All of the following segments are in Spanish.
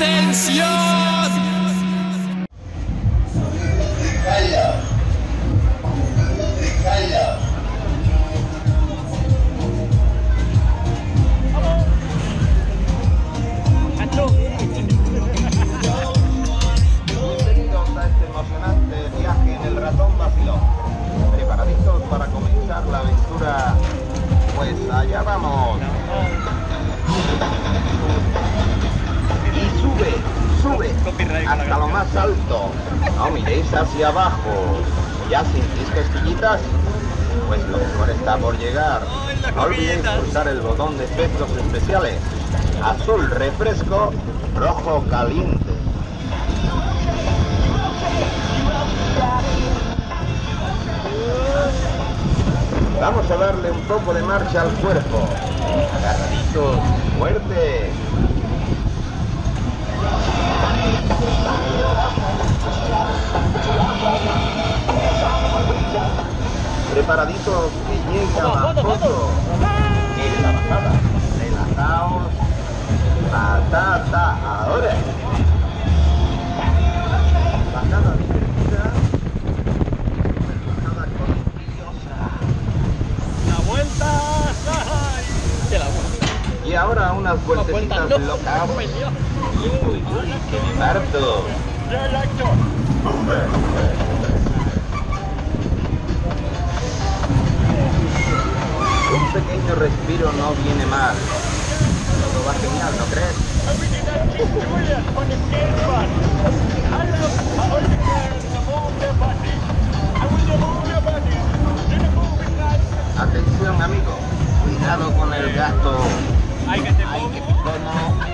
¡Atención! Bienvenidos a este emocionante viaje en el ratón vacilón. ¿Preparaditos para comenzar la aventura? Pues allá vamos. Y sube hasta lo más alto. No miréis hacia abajo. ¿Ya sentís cosquillitas? Pues lo mejor está por llegar. No olvidéis pulsar el botón de efectos especiales. Azul refresco, rojo caliente. Vamos a darle un poco de marcha al cuerpo. Agarraditos, fuerte. Preparaditos que llega la foto. En la bajada. Relajaos. Ahora. Bajada divertida. Bajada cosquillosa. ¡La vuelta! ¡Que la vuelta! Y ahora unas vueltecitas locas. Uy, que me parto. Un pequeño respiro no viene mal. Todo va genial, ¿no crees? Atención, amigo. Cuidado con el gato. ¡Ay, que te Ay, que pongo! picono.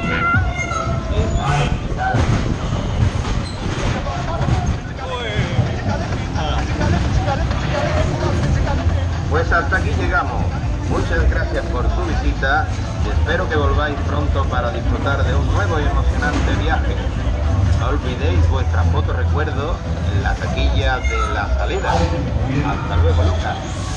Pues hasta aquí llegamos. Muchas gracias por su visita y espero que volváis pronto para disfrutar de un nuevo y emocionante viaje. No olvidéis vuestra foto recuerdo en la taquilla de la salida. Hasta luego, Lucas.